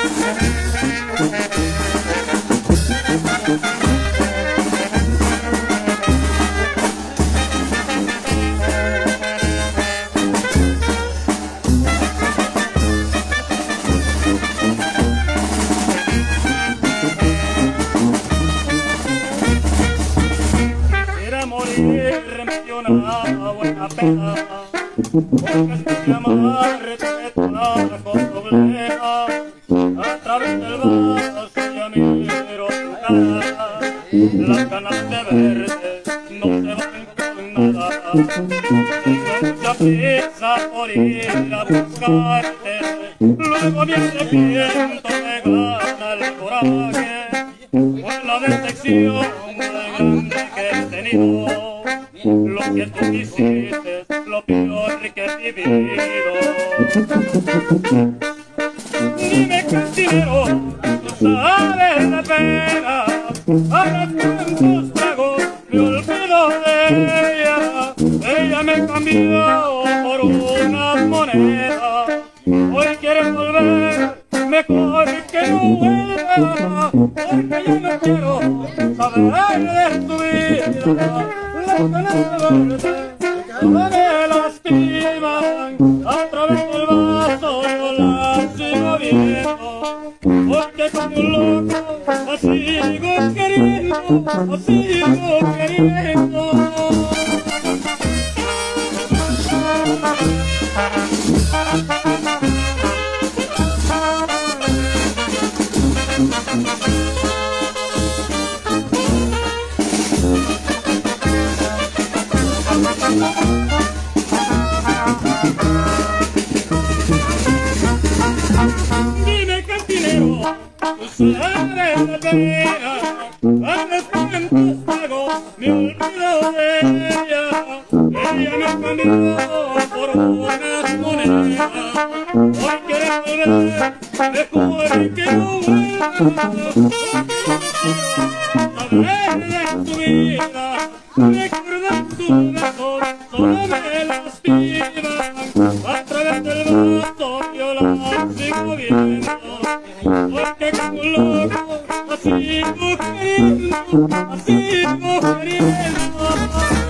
Una buena pena, porque si amarre te trajo dobleja, a través del vaso ya miro tu cara, las ganas de verte no se van con nada, tengo mucha prisa por ir a buscarte, luego me arrepiento, me gana el coraje, fue la decepción más grande que he tenido. Lo que tú hiciste, lo peor que he vivido. Dime cantinero, tú sabes la pena. Ahora tantos tragos, me olvido de ella. Ella me cambió por unas monedas. Hoy quiere volver, mejor que no vuelva. Porque yo no quiero saber de tu vida. Las ganas de verte me lastiman, a través del vaso yo la sigo viendo, porque como un loco la sigo queriendo, la sigo queriendo. Dime cantinero, tú sabes la pena, antes cuantos tragos me olvido de ella. Ella me cambió por unas monedas, hoy quiere volver, mejor que no vuelva. Saber de tu vida, recordar tu mejor, solo me lastiman, a través del vaso yo la sigo viendo, porque como un loco la sigo queriendo, la sigo queriendo.